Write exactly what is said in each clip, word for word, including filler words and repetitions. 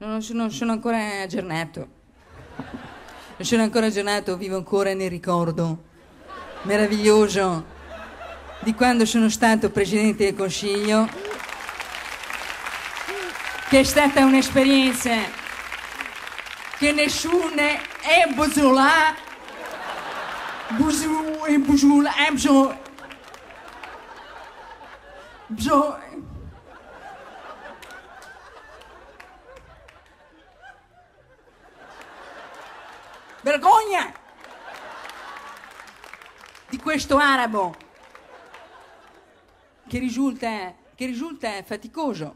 Non sono, sono ancora aggiornato. Non sono ancora aggiornato, vivo ancora nel ricordo meraviglioso di quando sono stato Presidente del Consiglio, che è stata un'esperienza che nessuno è buzola, buzu e buzula, è bzo, bzo. Vergogna di questo arabo che risulta, che risulta faticoso,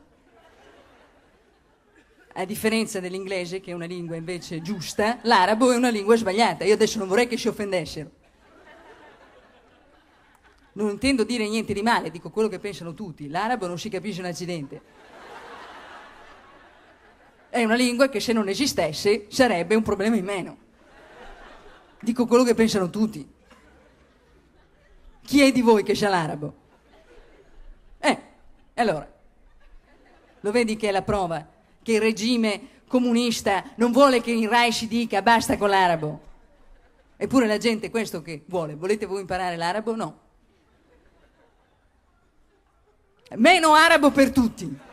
a differenza dell'inglese, che è una lingua invece giusta. L'arabo è una lingua sbagliata. Io adesso non vorrei che si offendessero, non intendo dire niente di male, dico quello che pensano tutti. L'arabo non si capisce un accidente, è una lingua che se non esistesse sarebbe un problema in meno. Dico quello che pensano tutti. Chi è di voi che sa l'arabo? Eh, allora, lo vedi che è la prova che il regime comunista non vuole che in Rai si dica basta con l'arabo. Eppure la gente questo che vuole. Volete voi imparare l'arabo? No. Meno arabo per tutti.